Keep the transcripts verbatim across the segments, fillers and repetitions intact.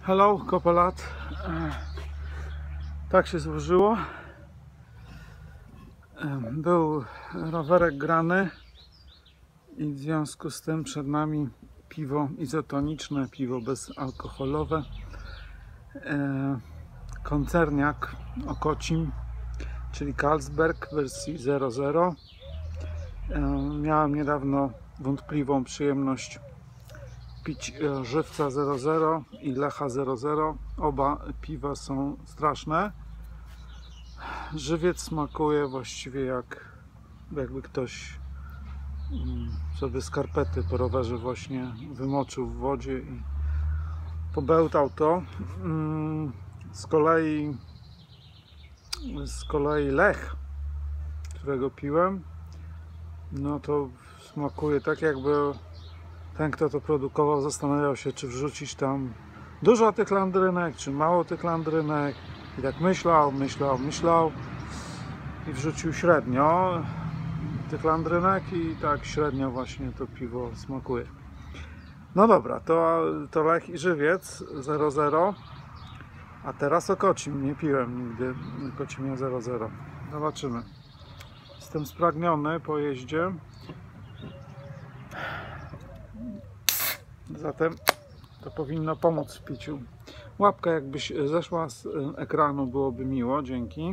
Hello, kopę lat. Tak się złożyło. Był rowerek grany i w związku z tym przed nami piwo izotoniczne, piwo bezalkoholowe. Koncerniak Okocim, czyli Carlsberg w wersji zero zero. Miałem niedawno wątpliwą przyjemność pić Żywca zero zero i Lecha zero zero. Oba piwa są straszne. Żywiec smakuje właściwie jak jakby ktoś sobie skarpety po rowerze właśnie wymoczył w wodzie i pobełtał to. Z kolei z kolei Lech, którego piłem, no to smakuje tak, jakby ten, kto to produkował, zastanawiał się, czy wrzucić tam dużo tych landrynek, czy mało tych landrynek. I tak myślał, myślał, myślał i wrzucił średnio tych landrynek i tak średnio właśnie to piwo smakuje. No dobra, to, to Lech i Żywiec zero zero, a teraz Okocim. Nie piłem nigdy Okocimia zero zero. Zobaczymy. Jestem spragniony po jeździe. Zatem to powinno pomóc w piciu. Łapka jakbyś zeszła z ekranu, byłoby miło, dzięki.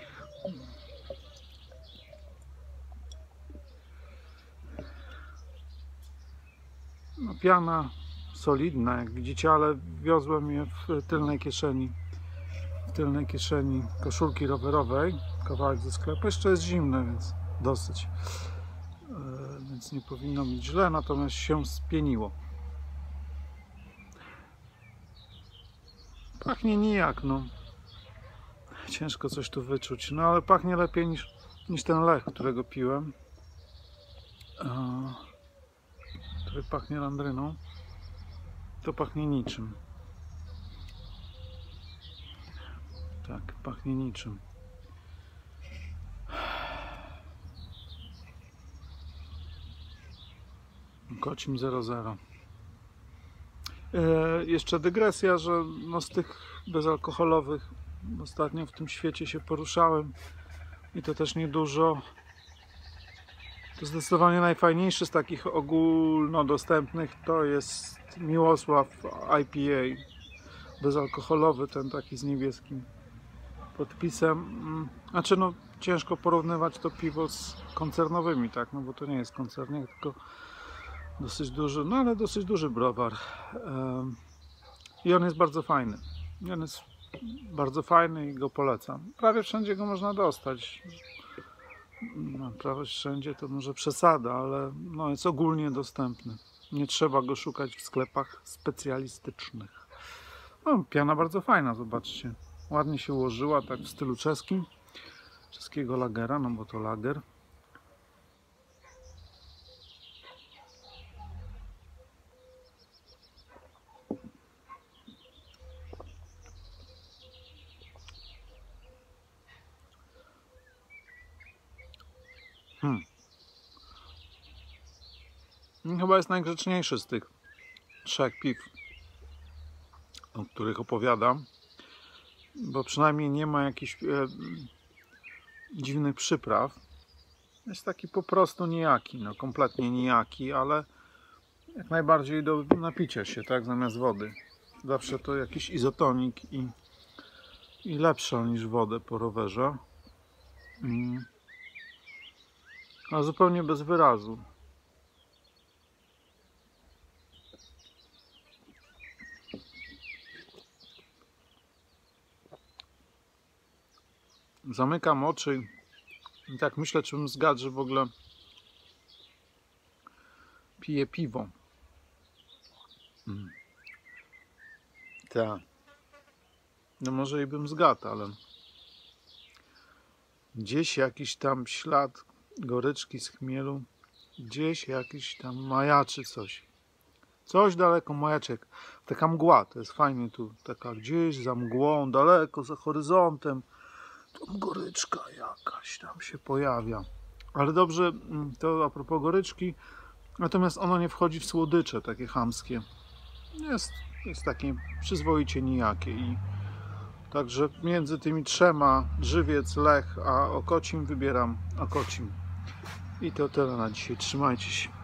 No, piana solidna, jak widzicie, ale wiozłem je w tylnej kieszeni. W tylnej kieszeni koszulki rowerowej. Kawałek ze sklepu. Jeszcze jest zimne, więc dosyć. Yy, więc nie powinno być źle, natomiast się spieniło. Pachnie nijak, no. Ciężko coś tu wyczuć, no ale pachnie lepiej niż, niż ten Lech, którego piłem. Eee, który pachnie landryną. To pachnie niczym. Tak, pachnie niczym. Okocim zero zero. E, jeszcze dygresja, że no z tych bezalkoholowych ostatnio w tym świecie się poruszałem i to też niedużo. To zdecydowanie najfajniejszy z takich ogólnodostępnych to jest Miłosław I P A bezalkoholowy, ten taki z niebieskim podpisem. Znaczy no ciężko porównywać to piwo z koncernowymi, tak, no bo to nie jest koncerniak, tylko dosyć duży, no ale dosyć duży browar. I on jest bardzo fajny. I on jest bardzo fajny i go polecam. Prawie wszędzie go można dostać. No, prawie wszędzie to może przesada, ale no, jest ogólnie dostępny. Nie trzeba go szukać w sklepach specjalistycznych. No, piana bardzo fajna, zobaczcie. Ładnie się ułożyła, tak w stylu czeskim. Czeskiego lagera, no bo to lager. Hmm. Chyba jest najgrzeczniejszy z tych trzech piw, o których opowiadam, bo przynajmniej nie ma jakichś e, dziwnych przypraw. Jest taki po prostu nijaki, no kompletnie nijaki, ale jak najbardziej do napicia się, tak, zamiast wody. Zawsze to jakiś izotonik i, i lepsza niż wodę po rowerze. Mm. Ale zupełnie bez wyrazu. Zamykam oczy i tak myślę, czy bym zgadł, że w ogóle piję piwo. Mm. Tak. No może i bym zgadł, ale gdzieś jakiś tam ślad goryczki z chmielu, gdzieś jakiś tam majaczy coś. Coś daleko majaczek. Taka mgła, to jest fajnie tu, taka gdzieś za mgłą, daleko, za horyzontem. Tam goryczka jakaś tam się pojawia. Ale dobrze, to a propos goryczki, natomiast ono nie wchodzi w słodycze takie chamskie. Jest jest takie przyzwoicie nijakie. I także między tymi trzema, Drzywiec, Lech a Okocim, wybieram Okocim. I to tyle na dzisiaj. Trzymajcie się.